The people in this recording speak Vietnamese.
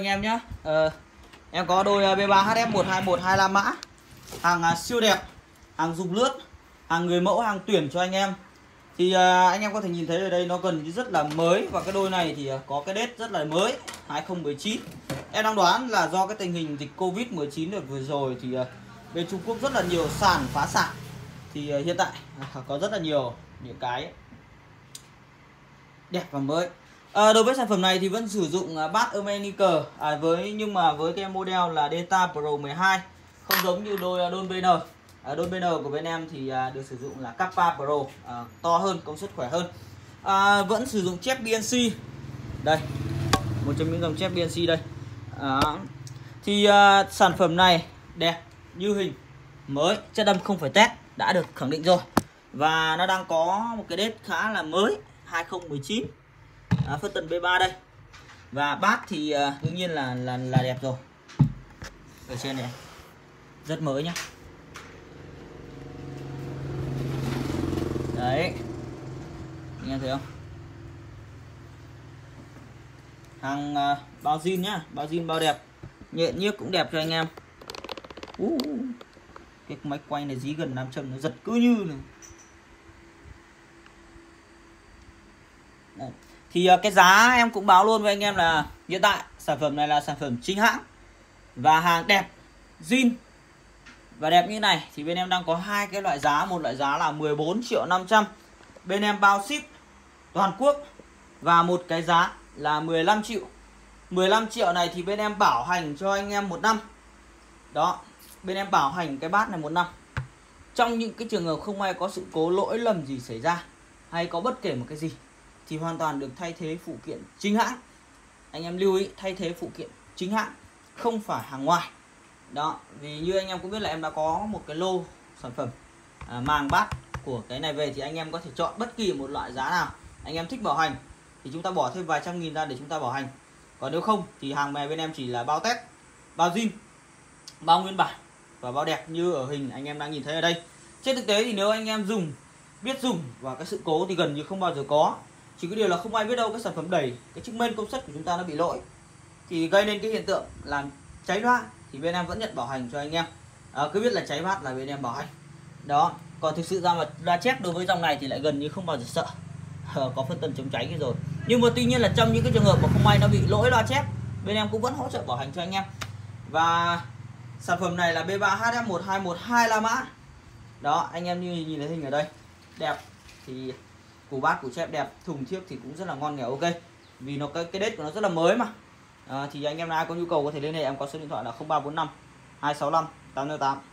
Anh em nhé, em có đôi B3HF12125 mã, hàng siêu đẹp, hàng dùng lướt, hàng người mẫu, hàng tuyển cho anh em. Thì anh em có thể nhìn thấy ở đây nó gần như rất là mới, và cái đôi này thì có cái date rất là mới 2019. Em đang đoán là do cái tình hình dịch Covid-19 đợt vừa rồi thì bên Trung Quốc rất là nhiều sàn phá sản. Thì hiện tại có rất là nhiều những cái đẹp và mới. Đối với sản phẩm này thì vẫn sử dụng bát Ermenicke nhưng mà với cái model là Delta Pro 12, không giống như đôi BN. Đôi BN của bên em thì được sử dụng là Kappa Pro, to hơn, công suất khỏe hơn. Vẫn sử dụng chép BNC. Đây, một trong những dòng chép BNC đây. Thì sản phẩm này đẹp như hình, mới, chất âm không phải test, đã được khẳng định rồi. Và nó đang có một cái date khá là mới 2019. Phân tần B3 đây. Và bát thì đương nhiên là đẹp rồi. Ở trên này rất mới nhá. Đấy, anh em thấy không? Hàng bao zin nhá, bao zin bao đẹp, nhện nhiếc cũng đẹp cho anh em. Cái máy quay này dí gần 500 nó giật cứ như này. Đấy. Thì cái giá em cũng báo luôn với anh em là hiện tại sản phẩm này là sản phẩm chính hãng và hàng đẹp, zin và đẹp như này. Thì bên em đang có hai cái loại giá, một loại giá là 14.500.000, bên em bao ship toàn quốc, và một cái giá là 15 triệu. 15 triệu này thì bên em bảo hành cho anh em 1 năm. Đó, bên em bảo hành cái bát này 1 năm. Trong những cái trường hợp không may có sự cố lỗi lầm gì xảy ra, hay có bất kể một cái gì, thì hoàn toàn được thay thế phụ kiện chính hãng. Anh em lưu ý, thay thế phụ kiện chính hãng, không phải hàng ngoài. Đó, vì như anh em cũng biết là em đã có một cái lô sản phẩm màng bát của cái này về, thì anh em có thể chọn bất kỳ một loại giá nào anh em thích bảo hành, thì chúng ta bỏ thêm vài trăm nghìn ra để chúng ta bảo hành. Còn nếu không thì hàng này bên em chỉ là bao test, bao zin, bao nguyên bản và bao đẹp như ở hình anh em đang nhìn thấy ở đây. Trên thực tế thì nếu anh em biết dùng và cái sự cố thì gần như không bao giờ có. Chỉ có điều là không ai biết đâu cái sản phẩm đẩy, cái chức mên công suất của chúng ta nó bị lỗi, thì gây nên cái hiện tượng làm cháy loa, thì bên em vẫn nhận bảo hành cho anh em. Cứ biết là cháy bát là bên em bảo hành. Đó, còn thực sự ra mà loa chép đối với dòng này thì lại gần như không bao giờ sợ. Có phân tần chống cháy cái rồi. Nhưng mà tuy nhiên là trong những cái trường hợp mà không may nó bị lỗi loa chép, bên em cũng vẫn hỗ trợ bảo hành cho anh em. Và sản phẩm này là B3HF12125 mã. Đó, anh em như nhìn thấy hình ở đây, đẹp. Thì củ bát, củ chép đẹp, thùng thiếc thì cũng rất là ngon nghèo, ok. Vì nó cái date của nó rất là mới mà. Thì anh em nào có nhu cầu có thể liên hệ, em có số điện thoại là 0345 265 808.